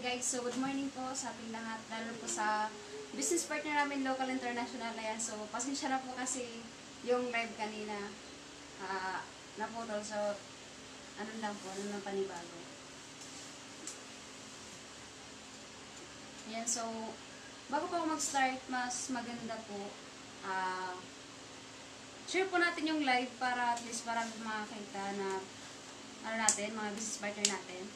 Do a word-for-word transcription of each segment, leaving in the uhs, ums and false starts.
guys, so good morning po sa ating lahat, lalo po sa business partner namin, local international. Ayan, so pasensya na po kasi yung live kanina uh, naputol, so ano lang po, ano lang panibago. Ayan, so bago po ako mag-start, mas maganda po uh, share po natin yung live para at least marami makakita na ano natin, mga business partner natin.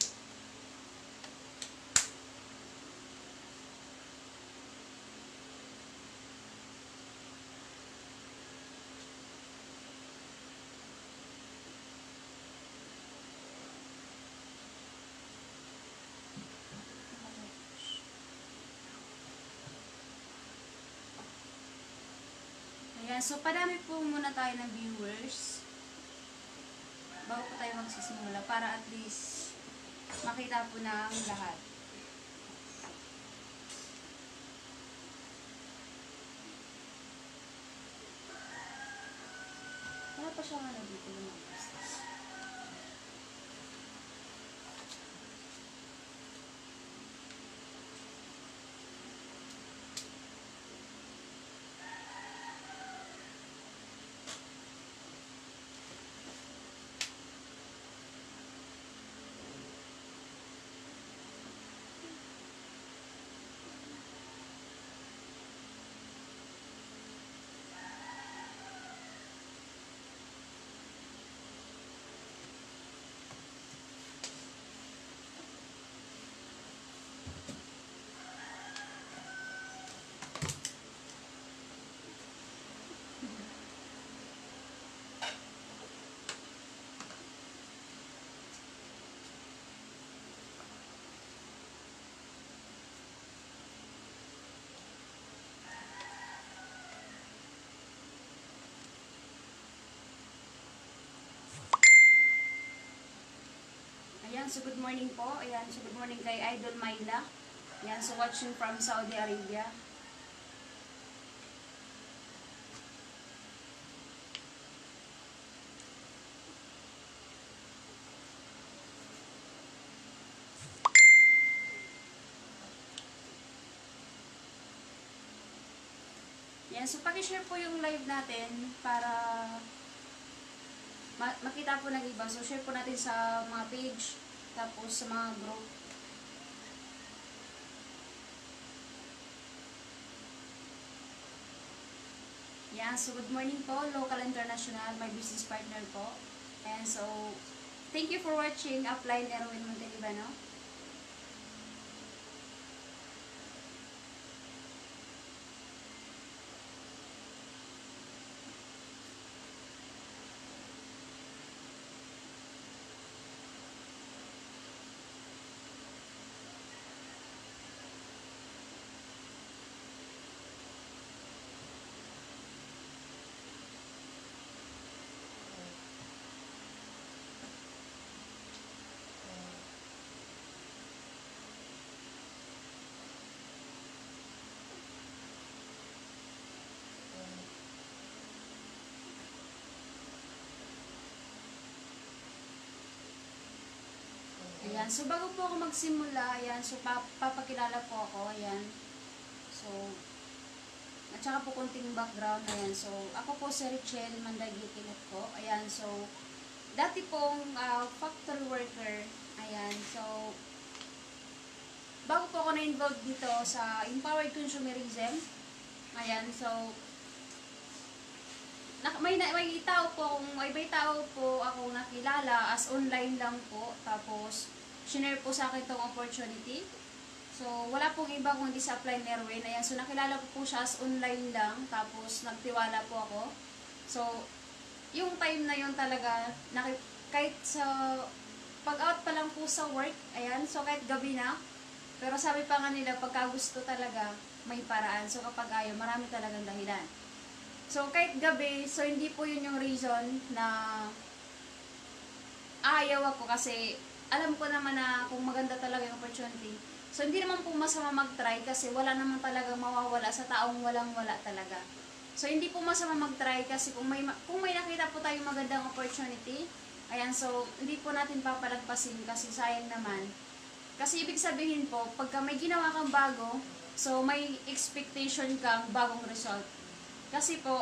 Ayan, so padami po muna tayo ng viewers bago po tayo magsisimula para at least makita po ng lahat. Wala pa siyang ano dito yung business. Ayan, so good morning po. Ayan, so good morning kay Idol Myla. Ayan, so watching from Saudi Arabia. Ayan, so paki-share po yung live natin para makita po ng iba. So, share po natin sa mga page, tapos sa mga group. Yan, so good morning po, local international, my business partner po. And so, thank you for watching Upline Erwin Montelibano. Ayan, so bago po ako magsimula, ayan, so papakilala po ako, ayan. So, at saka po konting background, ayan. So, ako po si Ritchel, Quilat po, ayan. So, dati pong uh, factory worker, ayan. So, bago po ako na-involve dito sa empowered consumerism, ayan. So, may, may tao po, may, may tao po ako nakilala as online lang po, tapos shinare po sa akin itong opportunity. So, wala pong iba kundi sa Upline Erwin. Ayan, so nakilala ko po siya as online lang, tapos nagtiwala po ako. So, yung time na yun talaga, kahit sa pag-out pa lang po sa work, ayan, so kahit gabi na, pero sabi pa nga nila, pagka gusto talaga, may paraan. So, kapag ayaw, marami talagang dahilan. So, kahit gabi, so hindi po yun yung reason na ayaw ako kasi alam ko naman na kung maganda talaga yung opportunity. So, hindi naman po masama mag-try kasi wala naman talagang mawawala sa taong walang-wala talaga. So, hindi po masama mag-try kasi kung may, kung may nakita po tayong magandang opportunity, ayan, so, hindi po natin papalagpasin kasi sayang naman Kasi ibig sabihin po, pagka may ginawa kang bago, so may expectation kang bagong result. Kasi po,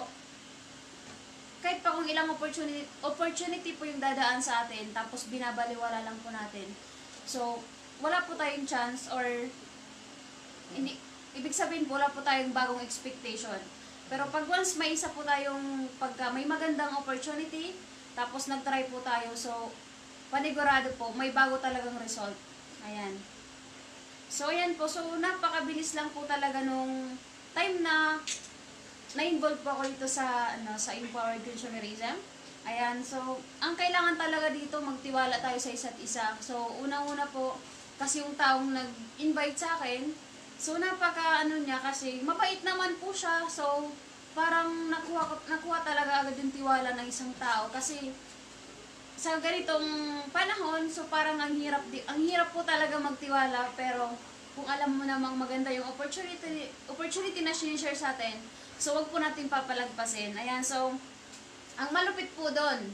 kahit pa kung ilang opportunity, opportunity po yung dadaan sa atin, tapos binabaliwala lang po natin. So, wala po tayong chance or hindi, ibig sabihin po, wala po tayong bagong expectation. Pero pag once may isa po tayong, pagka may magandang opportunity, tapos nag-try po tayo, so, panigurado po, may bago talagang result. Ayan. So, ayan po. So, napakabilis lang po talaga nung time na na-involve po ako dito sa, ano, sa empowered consumerism. Ayan. So, ang kailangan talaga dito, magtiwala tayo sa isa't isa. So, unang-una po, kasi yung taong nag-invite sa akin, so, napaka, ano niya, kasi mabait naman po siya. So, parang nakuha, nakuha talaga agad yung tiwala ng isang tao. Kasi, sa ganitong panahon, so parang ang hirap, di, ang hirap po talaga magtiwala, pero kung alam mo namang maganda yung opportunity, opportunity na sinishare sa atin, so wag po natin papalagpasin. Ayan, so, ang malupit po doon,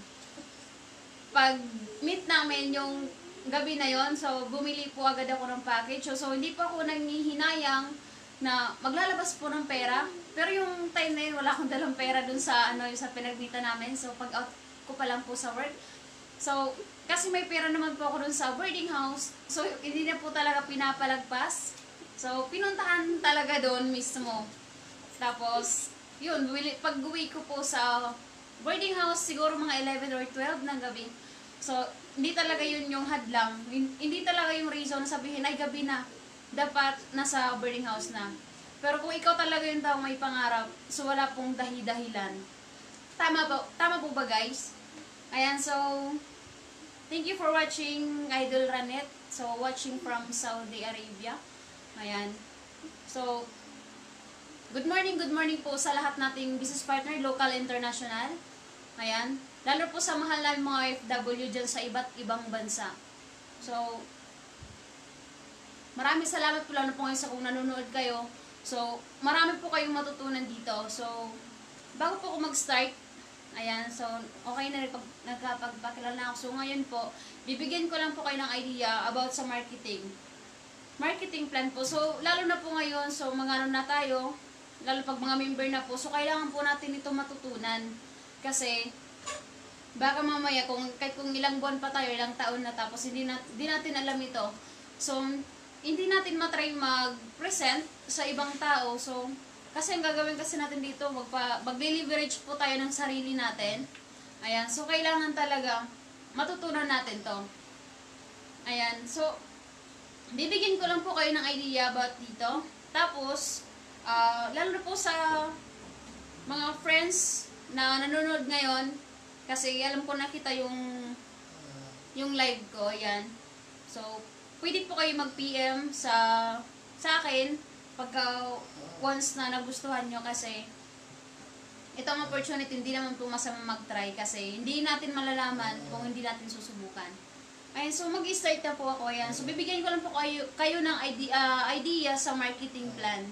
pag meet namin yung gabi na yon, so bumili po agad ako ng package, so, so hindi po ako nanghihinayang na maglalabas po ng pera, pero yung time na yun, wala akong dalang pera dun sa, ano, sa pinagmita namin, so pag out ko pa lang po sa work. So, kasi may pera naman po ako dun sa boarding house, so hindi na po talaga pinapalagpas. So, pinuntahan talaga doon mismo. Tapos, yun, pag uwi ko po sa boarding house, siguro mga eleven or twelve ng gabi. So, hindi talaga yun yung hadlang. Hindi talaga yung reason na sabihin, ay gabi na, dapat nasa boarding house na. Pero kung ikaw talaga yung taong may pangarap, so wala pong dahi-dahilan. Tama po, tama po ba guys? Ayan, so, thank you for watching Idol Ranet. So, watching from Saudi Arabia. Ayan. So, good morning, good morning po sa lahat nating business partner, local, international. Ayan. Lalo po sa mahal namin mga O F W dyan sa iba't ibang bansa. So, maraming salamat po lalo po ngayon sa kung nanonood kayo. So, marami po kayong matutunan dito. So, bago po ako mag-start, ayan, so, okay na rin pag nagkapagpakilala na ako. So, ngayon po, bibigyan ko lang po kayo ng idea about sa marketing. Marketing plan po. So, lalo na po ngayon, so, mga ano na tayo, lalo pag mga member na po, so, kailangan po natin ito matutunan. Kasi, baka mamaya, kung, kahit kung ilang buwan pa tayo, ilang taon na, tapos hindi, na, hindi natin alam ito. So, hindi natin matry mag-present sa ibang tao. So, kasi ang gagawin kasi natin dito, magpa, mag-leverage po tayo ng sarili natin. Ayan, so kailangan talaga matutunan natin to. Ayan, so, bibigyan ko lang po kayo ng idea about dito. Tapos, uh, lalo na po sa mga friends na nanonood ngayon, kasi alam ko nakita yung, yung live ko, ayan. So, pwede po kayo mag-P M sa, sa akin, pagka once na nagustuhan nyo, kasi itong opportunity, hindi naman po masama mag-try, kasi hindi natin malalaman kung hindi natin susubukan. Ayan, so mag-start na po ako. Ayan, so bibigyan ko lang po kayo, kayo ng idea, uh, idea sa marketing plan.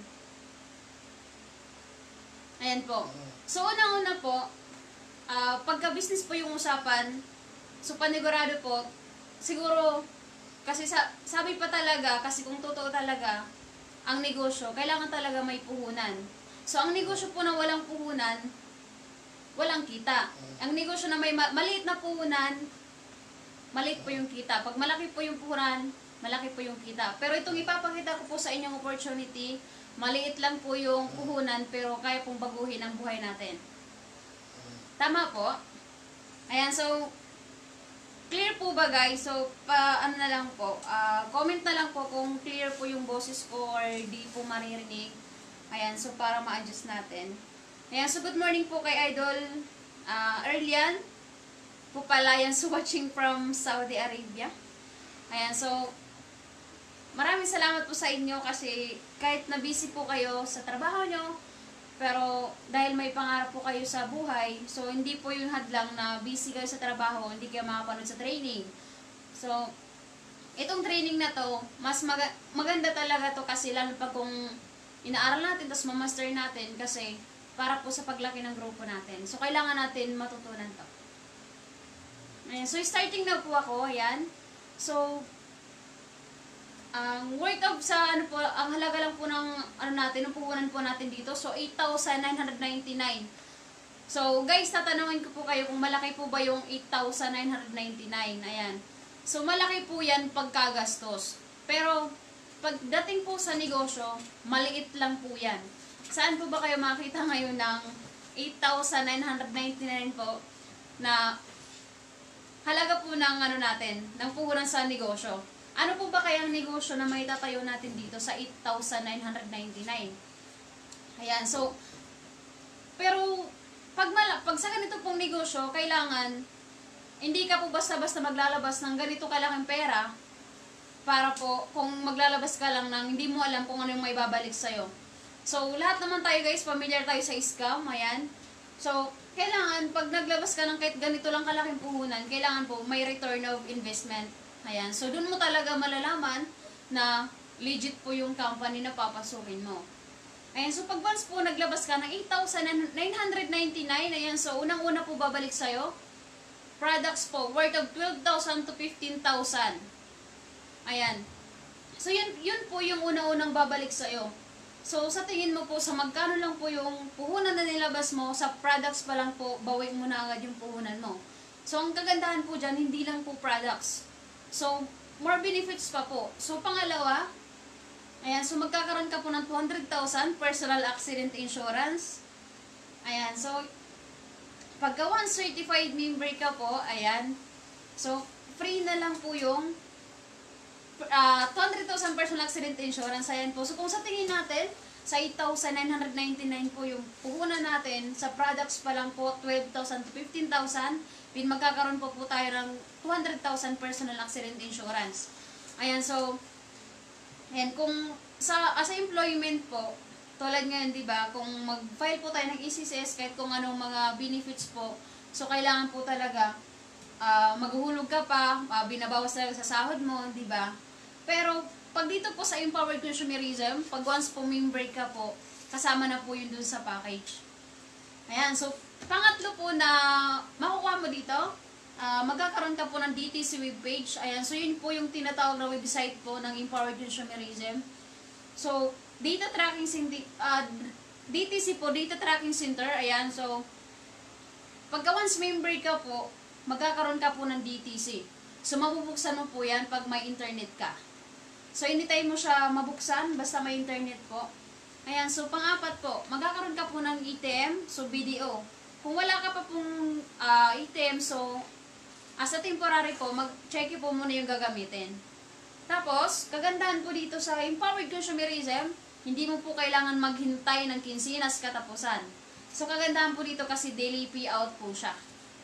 Ayan po. So, una-una po, uh, pagka-business po yung usapan, so panigurado po, siguro, kasi sa, sabi pa talaga, kasi kung totoo talaga, ang negosyo, kailangan talaga may puhunan. So, ang negosyo po na walang puhunan, walang kita. Ang negosyo na may ma maliit na puhunan, maliit po yung kita. Pag malaki po yung puhunan, malaki po yung kita. Pero itong ipapakita ko po sa inyong opportunity, maliit lang po yung puhunan, pero kaya pong baguhin ang buhay natin. Tama po? Ayan, so, clear po ba guys? So, pa, ano na lang po, uh, comment na lang po kung clear po yung boses ko or di po maririnig. Ayan, so para ma-adjust natin. Ayan, so good morning po kay Idol uh, Erlian po pala yan, so watching from Saudi Arabia. Ayan, so maraming salamat po sa inyo kasi kahit na busy po kayo sa trabaho nyo, pero dahil may pangarap po kayo sa buhay, so hindi po yung hadlang na busy kayo sa trabaho, hindi kayo makapanood sa training. So, itong training na to, mas mag maganda talaga to kasi lalo pag kung inaaral natin, tapos mamaster natin kasi para po sa paglaki ng grupo natin. So, kailangan natin matutunan to. Ayan, so starting na po ako, ayan. So, Ang worth of sa ano po, ang halaga lang po ng ano natin, ng puhunan po natin dito. So eight thousand nine hundred ninety-nine. So guys, tatanungin ko po kayo kung malaki po ba yung eight thousand nine hundred ninety-nine. Ayan. So malaki po yan pagkagastos. Pero pagdating po sa negosyo, maliit lang po yan. Saan po ba kayo makita ngayon ng eight thousand nine hundred ninety-nine po na halaga po ng ano natin, ng puhunan sa negosyo? Ano po ba kayang negosyo na may tatayo natin dito sa eight thousand nine hundred ninety-nine? Ayan, so, pero, pag, mala, pag sa ganito pong negosyo, kailangan, hindi ka po basta-basta maglalabas ng ganito kalaking pera, para po, kung maglalabas ka lang ng hindi mo alam kung ano yung may babalik sa'yo. So, lahat naman tayo guys, familiar tayo sa scam, ayan. So, kailangan, pag naglabas ka ng kahit ganito lang kalaking puhunan, kailangan po may return of investment. Ayan, so dun mo talaga malalaman na legit po yung company na papasukin mo. Ayan, so pag once po naglabas ka ng eight thousand nine hundred ninety-nine, ayan, so unang-una po babalik sa'yo, products po, worth of twelve thousand to fifteen thousand. Ayan. So yun, yun po yung una-unang babalik sa'yo. So sa tingin mo po, sa magkano lang po yung puhunan na nilabas mo, sa products pa lang po, bawin mo na agad yung puhunan mo. So ang kagandahan po dyan, hindi lang po products. So, more benefits pa po. So, pangalawa, ayan, so magkakaroon ka po ng two hundred thousand personal accident insurance. Ayan, so, pagka once certified member ka po, ayan, so, free na lang po yung uh, two hundred thousand personal accident insurance. Ayan po. So, kung sa tingin natin, sa eight thousand nine hundred ninety-nine po yung puhunan natin, sa products pa lang po, twelve thousand to fifteen thousand, pin magkakaroon po po tayo ng two hundred thousand personal accident insurance. Ayan, so, ayan, kung sa, as a employment po, tulad ngayon, di ba, kung mag-file po tayo ng E C C S, kahit kung anong mga benefits po, so, kailangan po talaga, uh, maghuhulog ka pa, uh, binabawas talaga sa sahod mo, di ba? Pero, pag dito po sa Empowered Consumerism, pag once po member ka po, kasama na po yun dun sa package. Ayan, so, pangatlo po na makukuha mo dito, uh, magkakaroon ka po ng D T C webpage. Ayan, so yun po yung tinatawag na website po ng Empowered Consumerism. So, data tracking, uh, D T C po, data tracking center. Ayan, so, pagka once member ka po, magkakaroon ka po ng D T C. So, mabubuksan mo po yan pag may internet ka. So, anytime mo siya mabuksan, basta may internet po. Ayan, so pang-apat po, magkakaroon ka po ng A T M, so B D O. Kung wala ka pa pong uh, A T M, so as a temporary po, mag-check po muna yung gagamitin. Tapos, kagandahan po dito sa Empowered Consumerism, hindi mo po kailangan maghintay ng kinsinas katapusan. So, kagandahan po dito kasi daily payout po siya.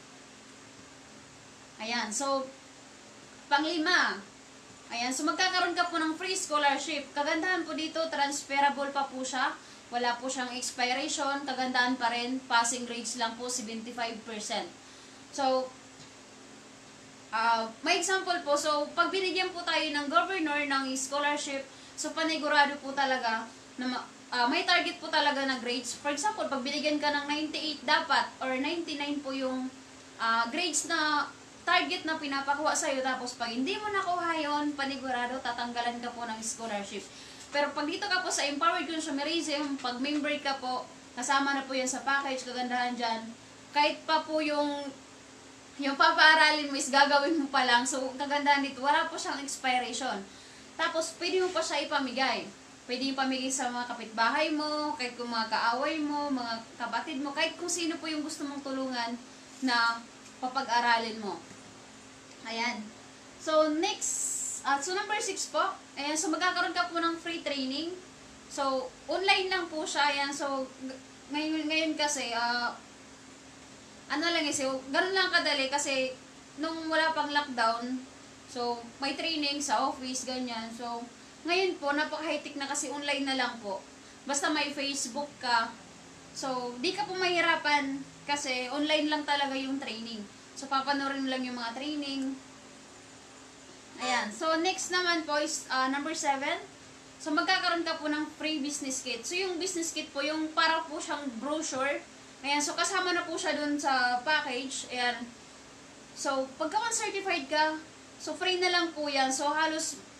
Ayan, so, panglima, ayan, so magkakaroon ka po ng free scholarship. Kagandahan po dito, transferable pa po siya. Wala po siyang expiration. Kagandahan pa rin, passing grades lang po, seventy-five percent. So, uh, may example po. So, pag binigyan po tayo ng governor ng scholarship, so panigurado po talaga na uh, may target po talaga na grades. For example, pag binigyan ka ng ninety-eight dapat, or ninety-nine po yung uh, grades na target na pinapakuha sa'yo, tapos pag hindi mo nakuha yun, panigurado, tatanggalan ka po ng scholarship. Pero pag dito ka po sa Empowered Consumerism, pag member ka po, kasama na po yan sa package, kagandahan dyan, kahit pa po yung yung papaaralin mo is gagawin mo pa lang, so kagandahan dito, wala po siyang expiration. Tapos, pwede mo pa siya ipamigay. Pwede yung pamigay sa mga kapitbahay mo, kahit kung mga kaaway mo, mga kapatid mo, kahit kung sino po yung gusto mong tulungan na papag-aralin mo. Ayan. So, next, uh, so number six po, ayan, so magkakaroon ka po ng free training. So, online lang po siya, ayan, so, ngayon, ngayon kasi, uh, ano lang kasi, ganun lang kadali kasi, nung wala pang lockdown, so, may training sa office, ganyan, so, ngayon po, napaka-high-tech na kasi online na lang po. Basta may Facebook ka, so, di ka po mahirapan kasi online lang talaga yung training. So, papanoorin mo lang yung mga training. Ayan. So, next naman po is uh, number seven. So, magkakaroon ka po ng free business kit. So, yung business kit po, yung para po siyang brochure. Ayan. So, kasama na po siya dun sa package. Ayan. So, pagka certified ka, so, free na lang po yan. So, halos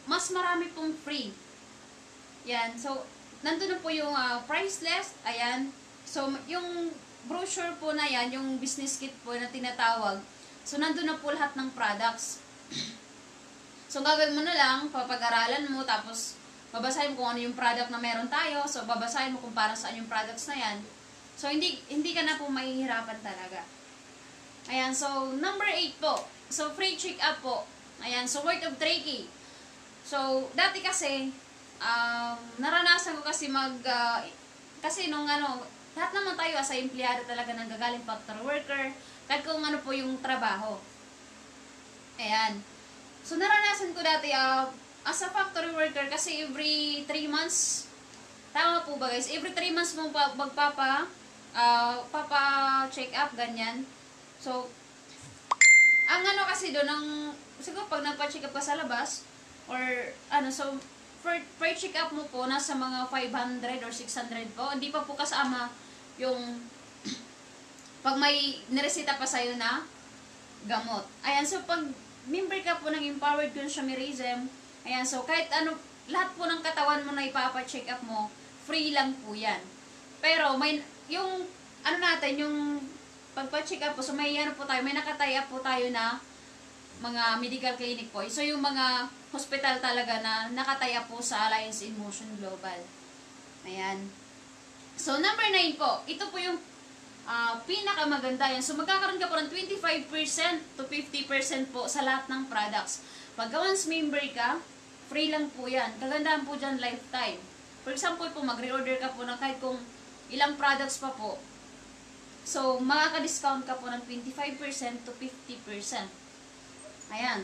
mas marami pong free. Yan. So, nandun na po yung uh, price list. Ayan. So, yung brochure po na yan, yung business kit po na tinatawag. So, nandun na po lahat ng products. So, gagawin mo na lang, papag-aralan mo, tapos babasahin mo kung ano yung product na meron tayo. So, babasahin mo kung para saan yung products na yan. So, hindi hindi ka na po mahihirapan talaga. Ayan. So, number eight po. So, free check-up po. Ayan. So, worth of three K. So, dati kasi, um, naranasan ko kasi mag, uh, kasi nung ano, lahat naman tayo as a empleyado talaga nang gagaling factory worker, kahit kung ano po yung trabaho. Ayan. So, naranasan ko dati, uh, as a factory worker, kasi every three months, tama po ba guys? Every three months mo pa, magpapa, uh, papa-check up, ganyan. So, ang ano kasi doon, ang, siguro pag nagpa-check up ka sa labas, or ano, so, for, per check up mo po, nasa mga five hundred or six hundred po. Hindi pa po kasama yung, pag may niresita pa sa'yo na gamot. Ayan, so pag member ka po ng Empowered Consumerism, ayan, so kahit ano, lahat po ng katawan mo na ipapa-check up mo, free lang po yan. Pero, may, yung, ano natin, yung pagpa-check up po, so may ano po tayo, may nakataya po tayo na mga medical clinic po. So, yung mga hospital talaga na nakataya po sa Alliance in Motion Global. Ayan. So, number nine po. Ito po yung uh, pinakamaganda yan. So, magkakaroon ka po ng twenty-five percent to fifty percent po sa lahat ng products. Pag once member ka, free lang po yan. Kagandahan po dyan, lifetime. For example po, mag-reorder ka po ng kahit kung ilang products pa po. So, makaka-discount ka po ng twenty-five percent to fifty percent. Ayan.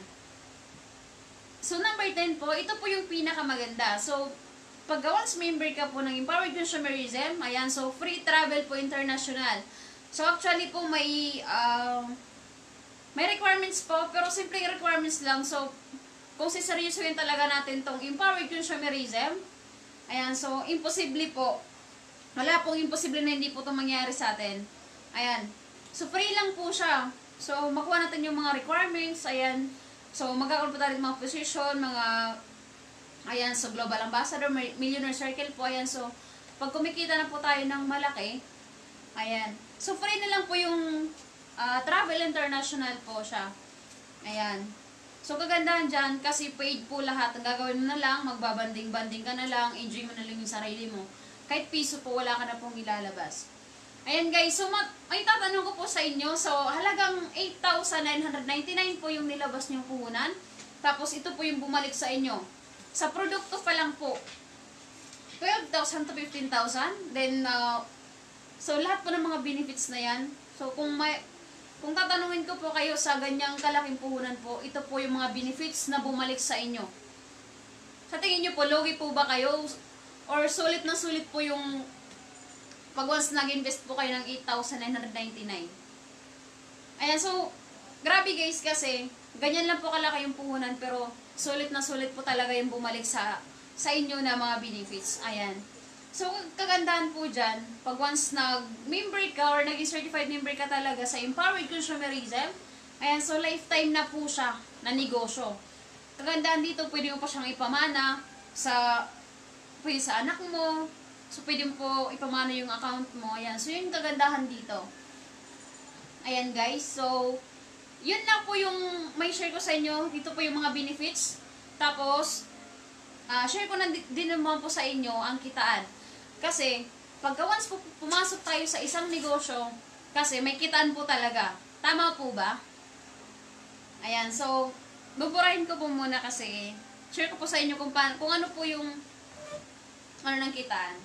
So, number ten po, ito po yung pinakamaganda. So, pag once member ka po ng Empowered Consumerism, ayan, so, free travel po international. So, actually po, may, uh, may requirements po, pero simple requirements lang. So, kung siseryosohin talaga natin tong Empowered Consumerism, ayan, so, imposible po. Wala pong imposible na hindi po itong mangyari sa atin. Ayan. So, free lang po siya. So, makuha natin yung mga requirements. Ayan. So, magkakaroon po tayo ng mga position, mga, ayan, so, global ambassador, millionaire circle po. Ayan. So, pag kumikita na po tayo ng malaki, ayan. So, free na lang po yung uh, travel international po siya. Ayan. So, kagandahan dyan, kasi paid po lahat. Ang gagawin mo na lang, magbabanding-banding ka na lang, enjoy mo na lang yung sarili mo. Kahit piso po, wala ka na pong ilalabas. Ayan guys, so may tatanong ko po sa inyo. So, halagang eight thousand nine hundred ninety-nine po yung nilabas niyong puhunan. Tapos, ito po yung bumalik sa inyo. Sa produkto pa lang po, twelve thousand to fifteen thousand. Then, uh, so lahat po ng mga benefits na yan. So, kung may, kung tatanungin ko po kayo sa ganyang kalaking puhunan po, ito po yung mga benefits na bumalik sa inyo. Sa tingin nyo po, logi po ba kayo? Or sulit na sulit po yung pag once nag-invest po kayo ng eight thousand nine hundred ninety-nine. Ayan, so, grabe guys kasi, ganyan lang po kalaki yung puhunan, pero sulit na sulit po talaga yung bumalik sa sa inyo na mga benefits. Ayan. So, kagandahan po dyan, pag once nag-member ka or naging certified member ka talaga sa Empowered Consumerism, ayan, so lifetime na po siya na negosyo. Kagandahan dito, pwede mo pa siyang ipamana sa, pwede sa anak mo. So, pwede mo po ipamana yung account mo. Ayan. So, yun yung kagandahan dito. Ayan, guys. So, yun lang po yung may share ko sa inyo. Dito po yung mga benefits. Tapos, uh, share ko na din naman po sa inyo ang kitaan. Kasi, pagka once po pumasok tayo sa isang negosyo, kasi may kitaan po talaga. Tama po ba? Ayan. So, buburahin ko po muna kasi share ko po sa inyo kung, pa, kung ano po yung ano ng kitaan.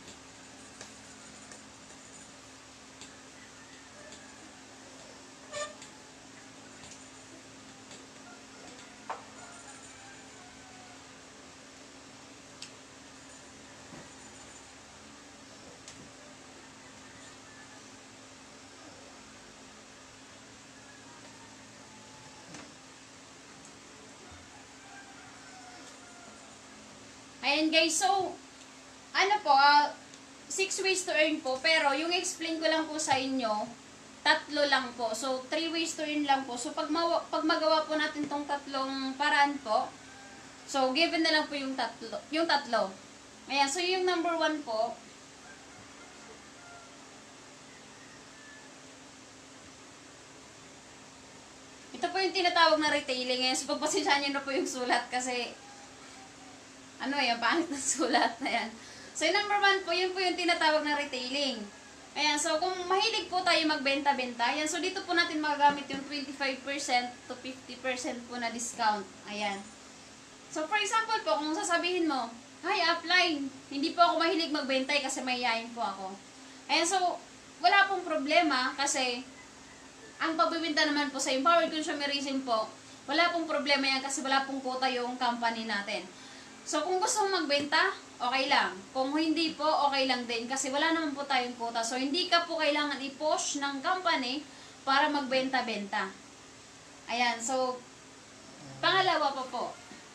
Ayan guys, so, ano po, uh, six ways to earn po, pero yung explain ko lang po sa inyo, tatlo lang po. So, three ways to earn lang po. So, pag, pag magawa po natin tong tatlong paraan po, So, given na lang po yung tatlo. Yung tatlo. Ayan, so yung number one po, ito po yung tinatawag na retailing. Ngayon, so pagpasensyahan nyo na po yung sulat kasi ano yan, pangit na sulat na yan. So, yung number one po, yun po yung tinatawag na retailing. Ayan, so kung mahilig po tayo magbenta-benta, ayan, so dito po natin magagamit yung twenty-five percent to fifty percent po na discount. Ayan. So, for example po, kung sasabihin mo, hi, upline, hindi po ako mahilig magbenta kasi mahihayin po ako. Ayan, so, wala pong problema kasi ang pagbibenta naman po sa empowered consumerism po, wala pong problema yan kasi wala pong quota yung company natin. So, kung gusto mong magbenta, okay lang. Kung hindi po, okay lang din kasi wala naman po tayong quota. So, hindi ka po kailangan i-push ng company para magbenta-benta. Ayan, so, pangalawa pa po.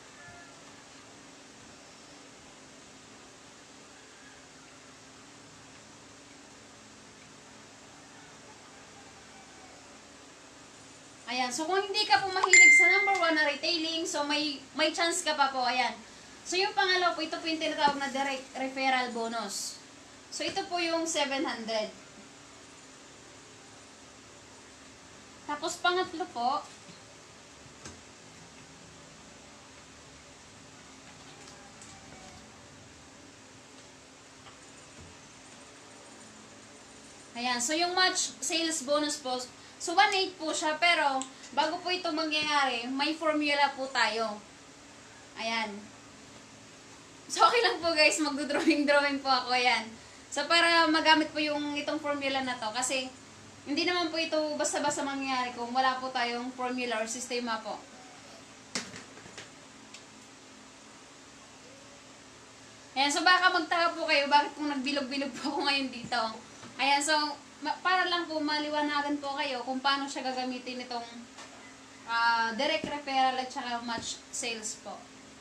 Ayan, so kung hindi ka po mahilig sa number one na retailing, so may may chance ka pa po, ayan. So yung pangalawa po, ito po yung tinatawag na direct referral bonus. So ito po yung seven hundred. Tapos pangatlo po, ayan, so yung match sales bonus po, so one eight po siya, pero bago po ito mangyayari, may formula po tayo. Ayan. So, okay lang po guys, magdodrawing-drawing po ako, ayan. So, para magamit po yung itong formula na to, kasi hindi naman po ito basta-basta mangyayari kung wala po tayong formula or sistema po. Ayan, so baka magtaka po kayo, bakit kung nagbilog-bilog po ako ngayon dito. Ayan, so, para lang po maliwanagan po kayo kung paano siya gagamitin itong uh, direct referral at saka match sales po.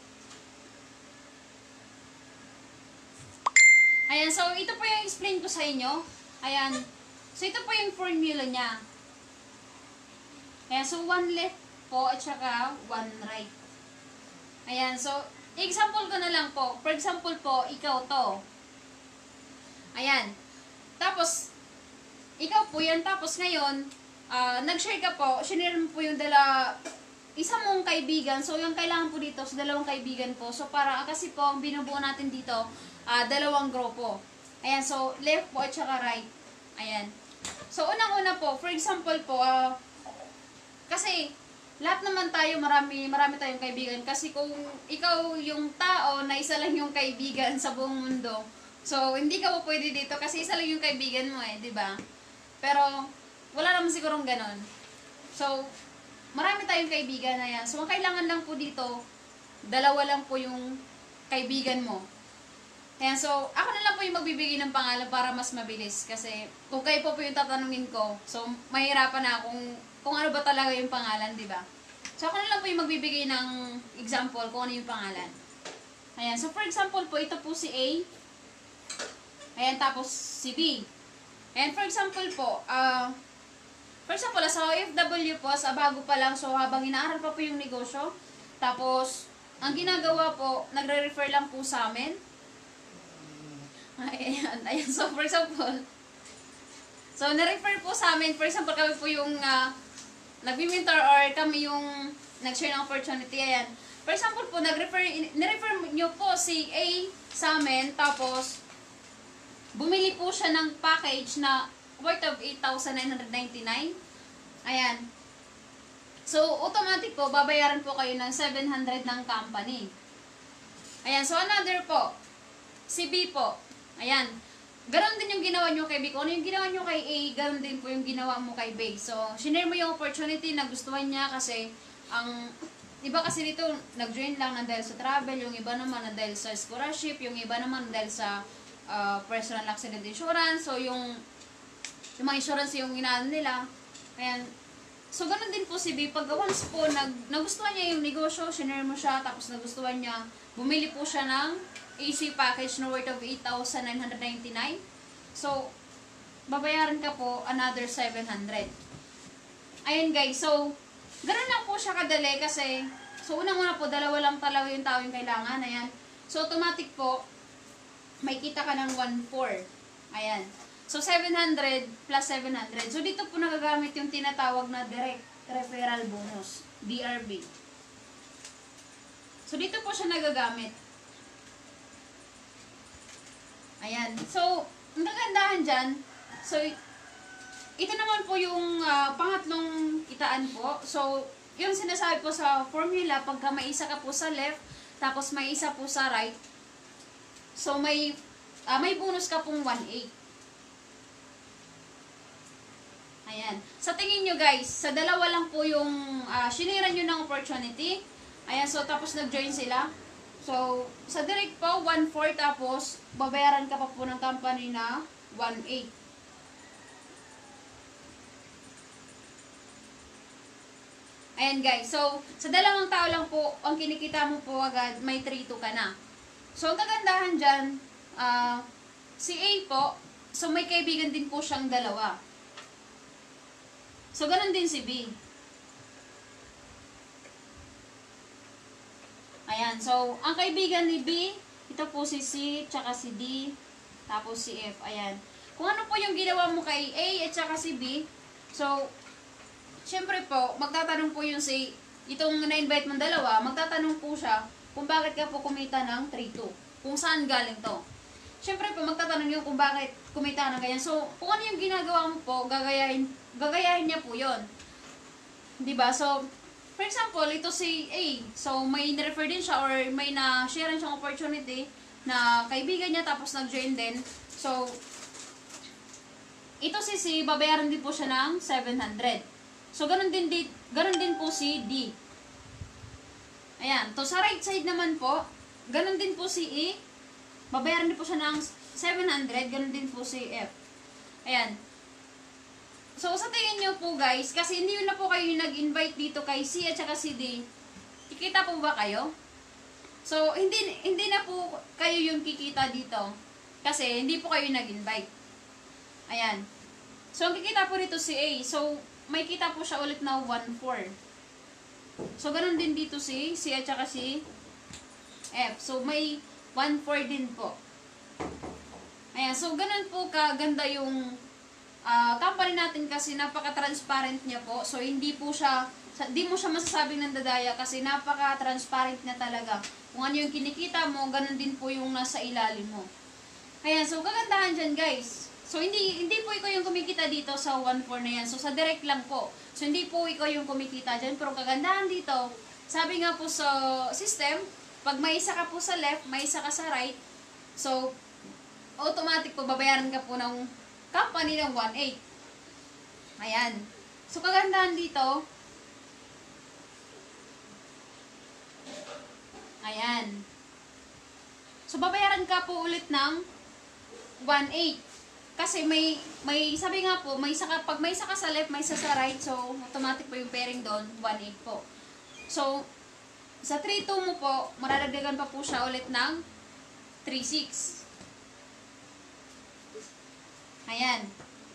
Ayan, so ito po yung explain ko sa inyo. Ayan, so ito po yung formula niya. Ayan, so one left po at saka one right. Ayan, so example ko na lang po. For example po, ikaw to. Ayan, tapos ikaw po yan, tapos ngayon, uh, nag-share ka po, shinare mo po yung dala, isa mong kaibigan, so yung kailangan po dito, so dalawang kaibigan po, so para, kasi po, ang binubuo natin dito, uh, dalawang grupo. Ayan, so left po at saka right. Ayan. So unang-una po, for example po, uh, kasi, lahat naman tayo, marami, marami tayong kaibigan, kasi kung ikaw yung tao na isa lang yung kaibigan sa buong mundo, so hindi ka po pwede dito, kasi isa lang yung kaibigan mo eh, di ba? Pero, wala naman sigurong ganon. So, marami tayong kaibigan na yan. So, ang kailangan lang po dito, dalawa lang po yung kaibigan mo. Ayan, so, ako na lang po yung magbibigay ng pangalan para mas mabilis. Kasi, kung kayo po po yung tatanungin ko, so, mahirapan na kung, kung ano ba talaga yung pangalan, di ba? So, ako na lang po yung magbibigay ng example kung ano yung pangalan. Ayan, so, for example po, ito po si A. Ayan, tapos si B. And for example po, uh, for example, sa O F W po, sa bago pa lang, so habang inaaral pa po yung negosyo, tapos, ang ginagawa po, nagre-refer lang po sa amin. Ayan, ayan, so for example, so na-refer po sa amin, for example, kami po yung uh, nag-mentor or kami yung nag-share ng opportunity, ayan. For example po, nag-refer, ni-refer nyo po si A sa amin, tapos, bumili po siya ng package na worth of eight thousand nine hundred ninety-nine. Ayan. So, automatic po, babayaran po kayo ng seven hundred ng company. Ayan. So, another po. Si B po. Ayan. Ganon din yung ginawa nyo kay B. Kung ano yung ginawa nyo kay A, ganon din po yung ginawa mo kay B. So, sinare mo yung opportunity na gustuhan niya kasi ang iba kasi dito, nag-join lang na dahil sa travel, yung iba naman na dahil sa scholarship, yung iba naman dahil sa Uh, personal accident insurance, so yung yung mga insurance yung inaan nila. Ayan. So, ganun din po si B. Pag once po, nag, nagustuhan niya yung negosyo, sinare mo siya, tapos nagustuhan niya, bumili po siya ng A C package na worth of eight thousand nine hundred ninety-nine. So, babayaran ka po another seven hundred. Ayan guys, so, ganun lang po siya kadali kasi So, unang-una po, dalawa lang talaga yung tao yung kailangan. Ayan. So, automatic po, may kita ka ng one four. Ayan. So, seven hundred plus seven hundred. So, dito po nagagamit yung tinatawag na direct referral bonus, D R B. So, dito po siya nagagamit. Ayan. So, ang kagandahan dyan, so, ito naman po yung uh, pangatlong kitaan po. So, yung sinasabi po sa formula, pagka may isa ka po sa left, tapos may isa po sa right, so, may, uh, may bonus ka pong one eight. Ayan. Sa tingin nyo guys, sa dalawa lang po yung uh, sinira nyo ng opportunity. Ayan, so tapos nag-join sila. So, sa direct po, one four tapos babayaran ka pa po ng company na one eight. Ayan guys, so sa dalawang tao lang po, ang kinikita mo po agad, may three two ka na. So, ang kagandahan dyan, uh, si A po, so may kaibigan din po siyang dalawa. So, ganun din si B. Ayan. So, ang kaibigan ni B, ito po si C, tsaka si D, tapos si F. Ayan. Kung ano po yung ginawa mo kay A at tsaka si B, so, syempre po, magtatanong po yung si, itong na-invite mong dalawa, magtatanong po siya kung bakit ka po kumita ng three two. Kung saan galing to. Syempre po, magtatanong yun kung bakit kumita ka ng ganyan. So, kung ano yung ginagawa mo po, gagayahin, gagayahin niya po yun. Diba? So, for example, ito si A. So, may na-refer din siya or may na-share siyang opportunity na kaibigan niya tapos nag-join din. So, ito si C, babayaran din po siya ng seven hundred. So, ganun din, di, ganun din po si D. Ayan. To sa right side naman po, ganun din po si E. Babayaran din po siya ng seven hundred. Ganun din po si F. Ayan. So, sa tingin nyo po guys, kasi hindi na po kayo nag-invite dito kay C at saka si D, kikita po ba kayo? So, hindi, hindi na po kayo yung kikita dito. Kasi, hindi po kayo nag-invite. Ayan. So, ang kikita po dito si A. So, may kita po siya ulit na one four. So, ganun din dito si C at saka si F. So, may one four din po. Ayan. So, ganun po kaganda yung uh, company natin kasi napaka-transparent niya po. So, hindi po siya, hindi mo siya masasabing nandadaya kasi napaka-transparent niya talaga. Kung ano yung kinikita mo, ganun din po yung nasa ilalim mo. Ayan. So, kagandahan dyan guys. So, hindi hindi po ikaw yung kumikita dito sa one four na yan. So, sa direct lang po. So, hindi po ikaw yung kumikita dyan. Pero kagandahan dito, sabi nga po sa system, pag may isa ka po sa left, may isa ka sa right, so, automatic po, babayaran ka po ng company ng one eight. Ayan. So, kagandahan dito, ayan. So, babayaran ka po ulit ng one eight. Kasi may, may, sabi nga po, may isa ka, pag may isa ka sa left, may isa sa right, so, automatic po yung pairing doon, one eight po. So, sa three two mo po, maradagdagan pa po siya ulit ng three six. Ayan.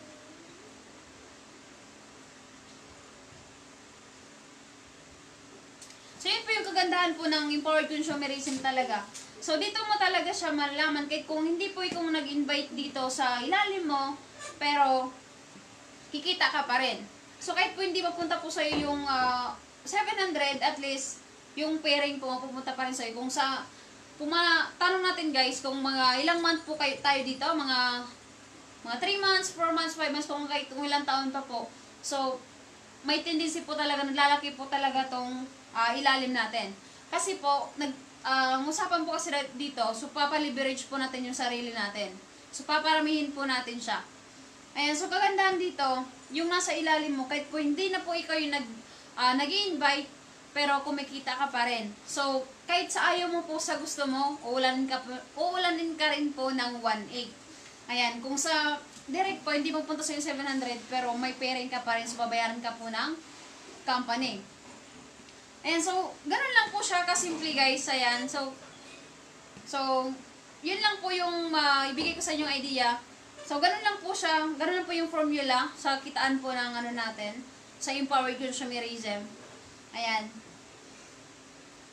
So, yun po yung kagandahan po ng empowered consumerism talaga. So, dito mo talaga siya malalaman kahit kung hindi po ikaw nag-invite dito sa ilalim mo, pero kikita ka pa rin. So, kahit po hindi mapunta po sa'yo yung uh, seven hundred, at least, yung pairing po mapupunta pa rin sa'yo. Kung sa, kung tanong natin guys, kung mga ilang month po kayo, tayo dito, mga mga three months, four months, five months, kung, kahit, kung ilang taon pa po. So, may tendency po talaga, naglalaki po talaga tong uh, ilalim natin. Kasi po, nag, uh, usapan po kasi dito, so papaliberage po natin yung sarili natin. So, paparamihin po natin siya. Ayan, so kagandahan dito, yung nasa ilalim mo, kahit po hindi na po ikaw yung nag, uh, nag-i-invite, pero kumikita ka pa rin. So, kahit sa ayaw mo po sa gusto mo, uulanin ka, uulanin ka rin po ng one eight. Ayan, kung sa direct po, hindi magpunta sa yung seven hundred, pero may pairing ka pa rin, so babayaran ka po ng company. Ayan, so, ganun lang po siya kasimple guys. Ayan, so, so, yun lang po yung uh, ibigay ko sa inyong idea. So, ganun lang po siya, ganun lang po yung formula sa kitaan po ng ano natin, sa empowered consumerism. Ayan.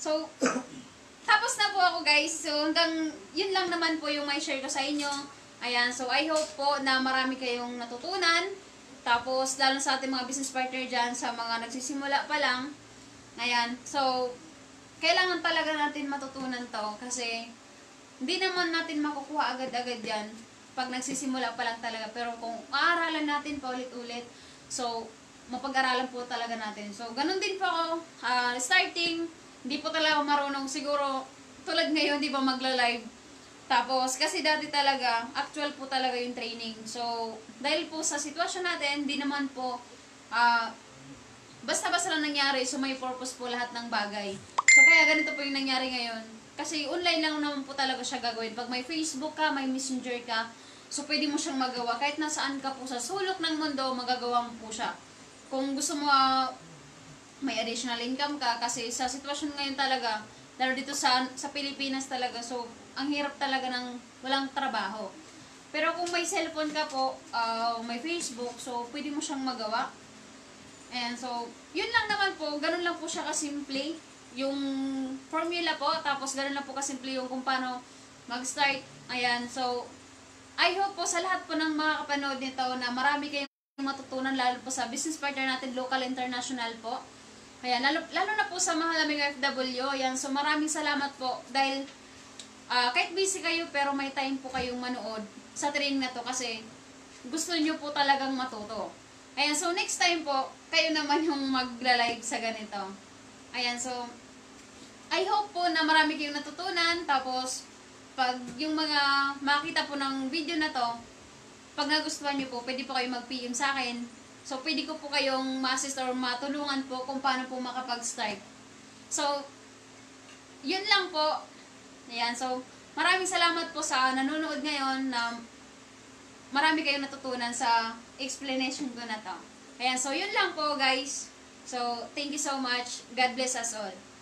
So, tapos na po ako guys. So, hanggang yun lang naman po yung may share ko sa inyo. Ayan, so I hope po na marami kayong natutunan. Tapos, lalo sa ating mga business partner dyan, sa mga nagsisimula pa lang. Ayan, so, kailangan talaga natin matutunan to. Kasi, hindi naman natin makukuha agad-agad yan pag nagsisimula pa lang talaga. Pero kung aaralan natin pa ulit-ulit, so, mapag-aralan po talaga natin. So, ganun din po ako, uh, starting, hindi po talaga marunong. Siguro, tulad ngayon, di ba magla-live. Tapos, kasi dati talaga, actual po talaga yung training. So, dahil po sa sitwasyon natin, hindi naman po, uh, basta-basta lang nangyari, so may purpose po lahat ng bagay. So, kaya ganito po yung nangyari ngayon. Kasi online lang naman po talaga siya gagawin. Pag may Facebook ka, may Messenger ka, so pwede mo siyang magawa. Kahit nasaan ka po sa sulok ng mundo, magagawa mo po siya. Kung gusto mo, uh, may additional income ka, kasi sa sitwasyon ngayon talaga, lalo dito sa, sa Pilipinas talaga, so, ang hirap talaga ng walang trabaho. Pero kung may cellphone ka po, uh, may Facebook, so, pwede mo siyang magawa. And so, yun lang naman po, ganun lang po siya kasimple, yung formula po, tapos ganun lang po kasimple yung kung paano mag-start. Ayan, so, I hope po sa lahat po ng mga kapanood nito na marami kayong matutunan, lalo po sa business partner natin, local, international po. Ayan, lalo, lalo na po sa mga laming F W. Ayan, so maraming salamat po dahil uh, kahit busy kayo pero may time po kayong manood sa training na to kasi gusto nyo po talagang matuto. Ayan, so next time po, kayo naman yung magla-live sa ganito. Ayan, so, I hope po na marami kayong natutunan. Tapos, pag yung mga makita po ng video na to, pag nagustuhan nyo po, pwede po kayo mag-P M sa akin. So, pwede ko po kayong ma-assist or matulungan po kung paano po makapag-start. So, yun lang po. Ayan, so, maraming salamat po sa nanonood ngayon na marami kayong natutunan sa explanation ko na to. Ayan, so yun lang po guys. So, thank you so much. God bless us all.